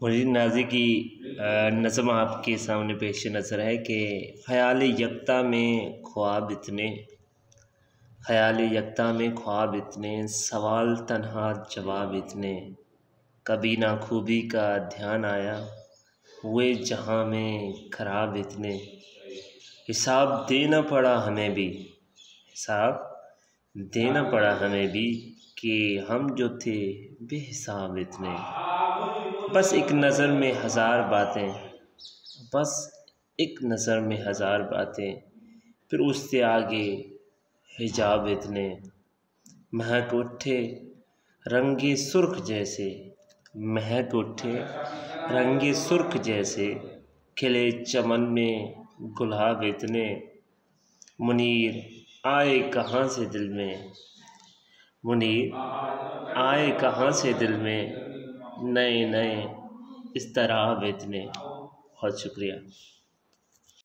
Munir Nazi की नज़म आपके सामने पेश नज़र है कि ख़याल यकता में ख्वाब इतने, ख़याल यकता में ख्वाब इतने, सवाल तन्हा जवाब इतने, कभी ना खूबी का ध्यान आया हुए जहाँ में ख़राब इतने, हिसाब देना पड़ा हमें भी, हिसाब देना पड़ा हमें भी कि हम जो थे बेहिसाब इतने। बस एक नज़र में हज़ार बातें, बस एक नज़र में हज़ार बातें, फिर उससे आगे हिजाब इतने। महक उठे रंगे सुर्ख जैसे, महक उठे रंगे सुर्ख जैसे, खिले चमन में गुलाब इतने। मुनीर आए कहाँ से दिल में, मुनीर आए कहाँ से दिल में, नए नए इज़्तिराब इतने। बहुत शुक्रिया।